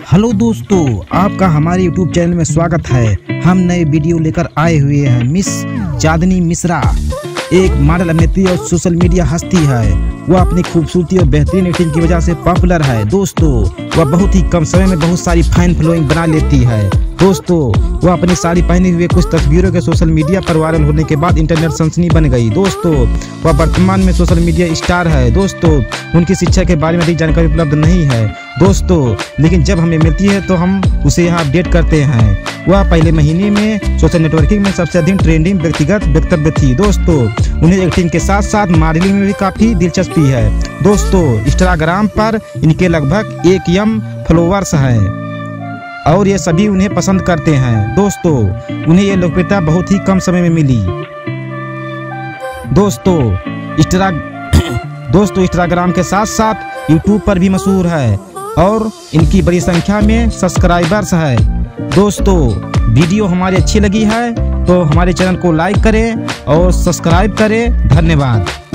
Hello दोस्तों, आपका हमारे YouTube चैनल में स्वागत है। हम नए वीडियो लेकर आए हुए हैं। मिस चांदनी मिश्रा एक मॉडल अभिनेत्री और सोशल मीडिया हस्ती है। वह अपनी खूबसूरती और बेहतरीन एक्टिंग की वजह से पॉपुलर है। दोस्तों, वह बहुत ही कम समय में बहुत सारी फैन फॉलोइंग बना लेती है। दोस्तों, वह अपनी साड़ी पहने हुए कुछ तस्वीरों के सोशल मीडिया पर वायरल होने के बाद इंटरनेट सनसनी बन गई। दोस्तों, वह वर्तमान में सोशल मीडिया स्टार है। दोस्तों, उनकी शिक्षा के बारे में अधिक जानकारी उपलब्ध नहीं है दोस्तों, लेकिन जब हमें मिलती है तो हम उसे यहाँ अपडेट करते हैं। वह पहले महीने में सोशल नेटवर्किंग में सबसे अधिक ट्रेंडिंग व्यक्तिगत वक्तव्य थी। दोस्तों, उन्हें एक्टिंग के साथ साथ मॉडलिंग में भी काफ़ी दिलचस्पी है। दोस्तों, इंस्टाग्राम पर इनके लगभग 1 मिलियन फॉलोअर्स हैं और ये सभी उन्हें पसंद करते हैं। दोस्तों, उन्हें ये लोकप्रियता बहुत ही कम समय में मिली। दोस्तों, इंस्टाग्राम के साथ साथ यूट्यूब पर भी मशहूर है और इनकी बड़ी संख्या में सब्सक्राइबर्स है। दोस्तों, वीडियो हमारी अच्छी लगी है तो हमारे चैनल को लाइक करें और सब्सक्राइब करें। धन्यवाद।